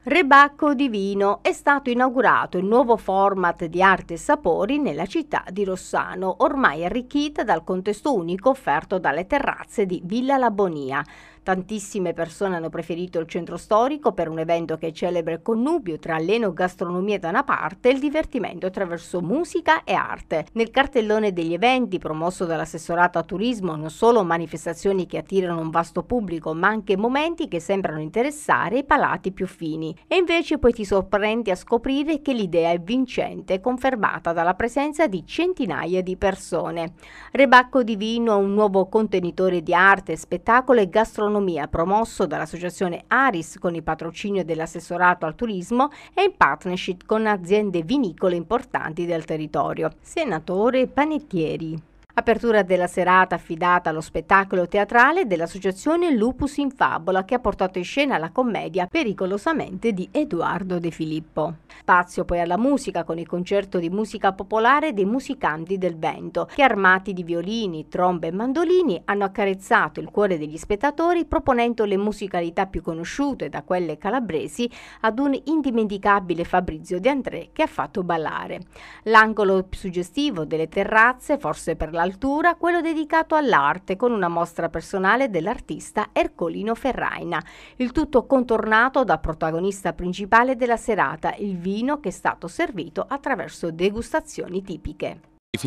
Rebacco di Vino è stato inaugurato il nuovo format di arte e sapori nella città di Rossano, ormai arricchita dal contesto unico offerto dalle terrazze di Villa Labonia. Tantissime persone hanno preferito il centro storico per un evento che celebra il connubio tra l'enogastronomia da una parte e il divertimento attraverso musica e arte. Nel cartellone degli eventi promosso dall'assessorato a turismo non solo manifestazioni che attirano un vasto pubblico, ma anche momenti che sembrano interessare i palati più fini. E invece poi ti sorprendi a scoprire che l'idea è vincente, confermata dalla presenza di centinaia di persone. Rebacco di Vino è un nuovo contenitore di arte, spettacolo e gastronomia promosso dall'associazione Aris con il patrocinio dell'assessorato al turismo e in partnership con aziende vinicole importanti del territorio. Senatore Panettieri. Apertura della serata affidata allo spettacolo teatrale dell'associazione Lupus in Fabola, che ha portato in scena la commedia Pericolosamente di Edoardo De Filippo. Spazio poi alla musica con il concerto di musica popolare dei Musicanti del Vento, che armati di violini, trombe e mandolini hanno accarezzato il cuore degli spettatori proponendo le musicalità più conosciute, da quelle calabresi ad un indimenticabile Fabrizio De André che ha fatto ballare. L'angolo più suggestivo delle terrazze, forse per l'altura, quello dedicato all'arte con una mostra personale dell'artista Ercolino Ferraina. Il tutto contornato da protagonista principale della serata, il vino che è stato servito attraverso degustazioni tipiche.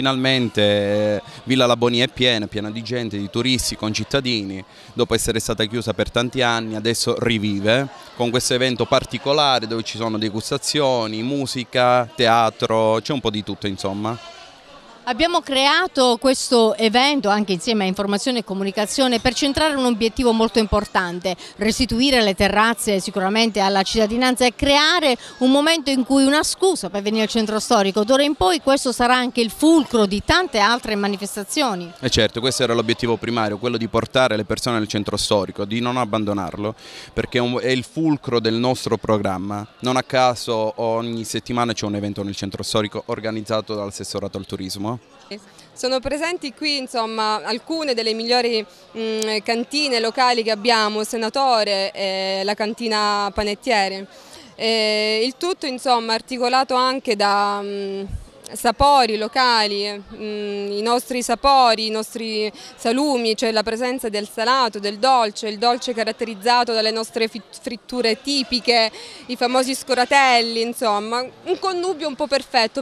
Finalmente Villa Labonia è piena di gente, di turisti, concittadini. Dopo essere stata chiusa per tanti anni, adesso rivive con questo evento particolare dove ci sono degustazioni, musica, teatro, c'è un po' di tutto insomma. Abbiamo creato questo evento anche insieme a Informazione e Comunicazione per centrare un obiettivo molto importante, restituire le terrazze sicuramente alla cittadinanza e creare un momento in cui una scusa per venire al centro storico. D'ora in poi questo sarà anche il fulcro di tante altre manifestazioni. E certo, questo era l'obiettivo primario, quello di portare le persone al centro storico, di non abbandonarlo, perché è il fulcro del nostro programma. Non a caso ogni settimana c'è un evento nel centro storico organizzato dall'assessorato al turismo. Sono presenti qui insomma alcune delle migliori cantine locali che abbiamo, Senatore e la cantina Panettiere. Il tutto insomma articolato anche da sapori locali, i nostri sapori, i nostri salumi, cioè la presenza del salato, del dolce, il dolce caratterizzato dalle nostre fritture tipiche, i famosi scoratelli, insomma un connubio un po' perfetto.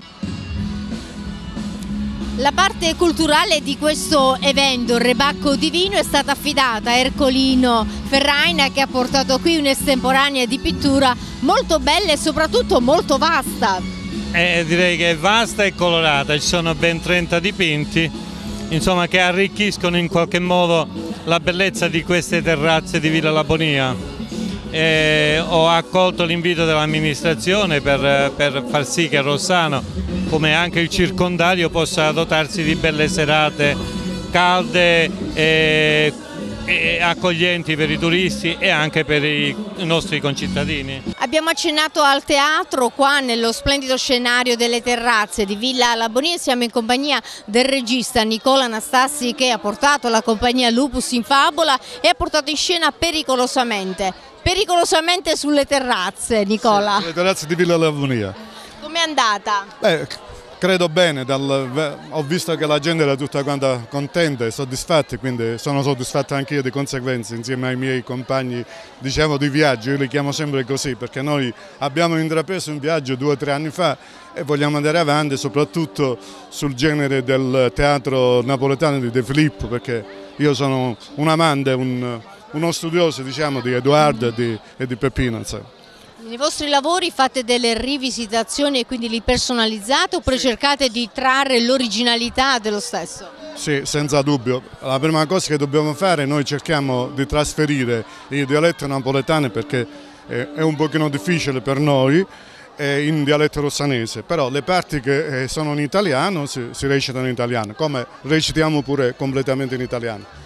La parte culturale di questo evento, il Rebacco di Vino, è stata affidata a Ercolino Ferraina, che ha portato qui un'estemporanea di pittura molto bella e soprattutto molto vasta. Direi che è vasta e colorata, ci sono ben 30 dipinti, insomma, che arricchiscono in qualche modo la bellezza di queste terrazze di Villa Labonia. Ho accolto l'invito dell'amministrazione per far sì che Rossano, come anche il circondario, possa dotarsi di belle serate calde e accoglienti per i turisti e anche per i nostri concittadini. Abbiamo accennato al teatro qua nello splendido scenario delle terrazze di Villa Labonia. Siamo in compagnia del regista Nicola Anastassi, che ha portato la compagnia Lupus in Fabola e ha portato in scena Pericolosamente sulle terrazze, Nicola. Sì, le terrazze di Villa Labonia. Com'è andata? Credo bene, ho visto che la gente era tutta quanta contenta e soddisfatta, quindi sono soddisfatto anche io di conseguenza insieme ai miei compagni, diciamo, di viaggio. Io li chiamo sempre così perché noi abbiamo intrapreso un viaggio 2 o 3 anni fa e vogliamo andare avanti soprattutto sul genere del teatro napoletano di De Filippo, perché io sono un amante, uno studioso, diciamo, di Edoardo e di Peppino. Insomma. Nei vostri lavori fate delle rivisitazioni e quindi li personalizzate oppure cercate di trarre l'originalità dello stesso? Sì, senza dubbio. La prima cosa che dobbiamo fare, noi cerchiamo di trasferire i dialetti napoletani perché è un pochino difficile per noi in dialetto rossanese, però le parti che sono in italiano si recitano in italiano, come recitiamo pure completamente in italiano.